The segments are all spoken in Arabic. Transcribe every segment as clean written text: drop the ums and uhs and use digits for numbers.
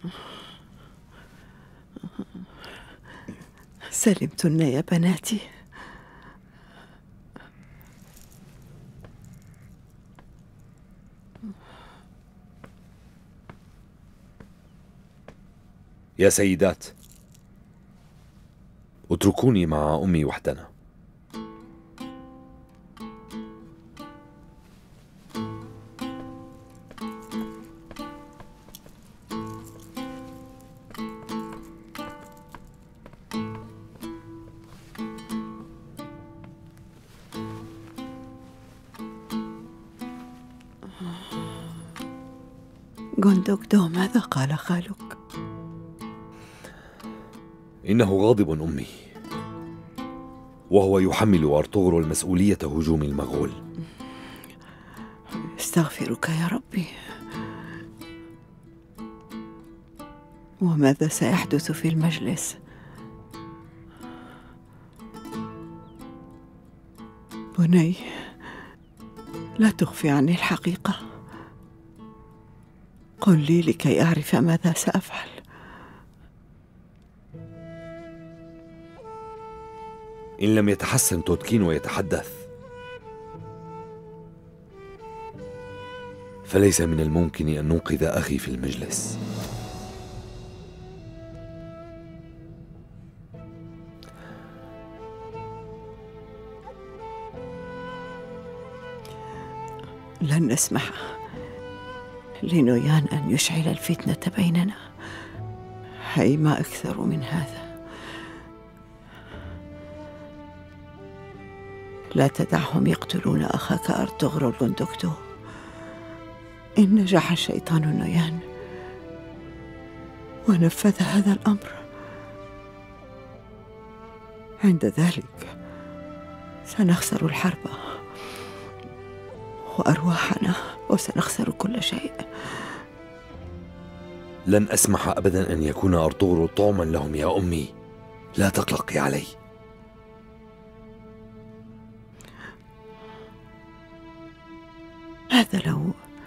سلمتن يا بناتي. يا سيدات، اتركوني مع أمي وحدنا. غوندوغدو، ماذا قال خالك؟ إنه غاضب أمي، وهو يحمل أرطغرل مسؤولية هجوم المغول. استغفرك يا ربي. وماذا سيحدث في المجلس؟ بني، لا تخفي عني الحقيقة. قل لي لكي أعرف ماذا سأفعل. إن لم يتحسن تودكين ويتحدث، فليس من الممكن أن ننقذ أخي في المجلس. لن نسمح لنويان أن يشعل الفتنة بيننا. هي ما أكثر من هذا. لا تدعهم يقتلون أخاك أرطغرل غوندوغدو. إن نجح الشيطان نويان ونفذ هذا الأمر، عند ذلك سنخسر الحرب وأرواحنا، وسنخسر كل شيء. لن أسمح أبدا أن يكون أرطغرل طعما لهم يا أمي. لا تقلقي علي. هذا لو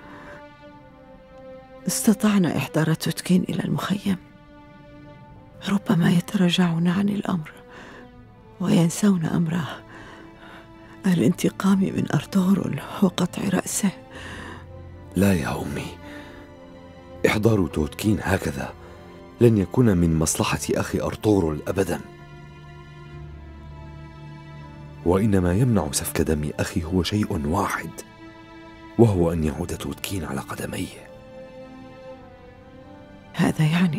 استطعنا إحضار تودكين إلى المخيم، ربما يتراجعون عن الأمر وينسون أمر الانتقام من أرطغرل وقطع رأسه. لا يا أمي، إحضار تودكين هكذا لن يكون من مصلحة أخي أرطغرل أبدا، وإنما يمنع سفك دم أخي هو شيء واحد، وهو أن يعود تودكين على قدميه. هذا يعني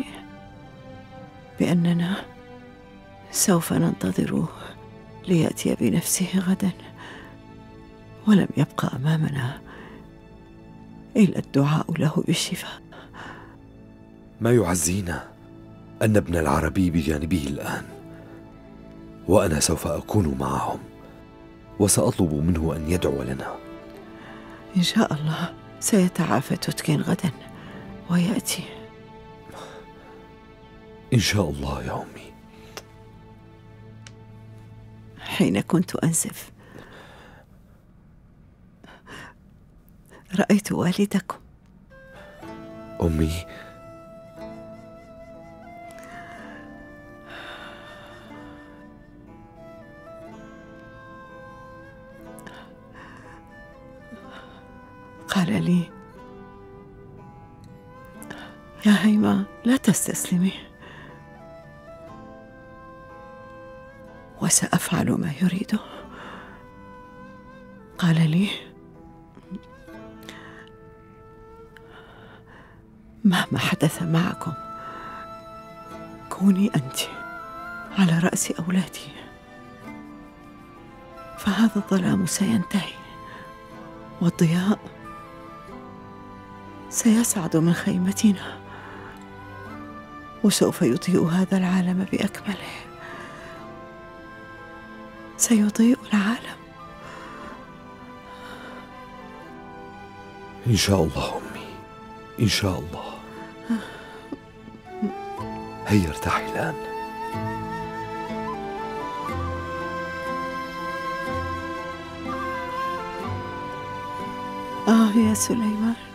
بأننا سوف ننتظر ليأتي بنفسه غدا، ولم يبقى أمامنا إلا الدعاء له بالشفاء. ما يعزينا أن ابن العربي بجانبه الآن، وأنا سوف أكون معهم، وسأطلب منه أن يدعو لنا. إن شاء الله سيتعافى تودكين غدا ويأتي. إن شاء الله يا أمي. حين كنت أنزف رأيت والدكم. أمي، قال لي: يا هيما، لا تستسلمي، وسأفعل ما يريده. قال لي: مهما حدث معكم كوني أنت على رأس أولادي، فهذا الظلام سينتهي والضياء سيصعد من خيمتنا، وسوف يضيء هذا العالم بأكمله. سيضيء العالم. إن شاء الله أمي، إن شاء الله. هيا ارتاحي الآن. يا سليمان،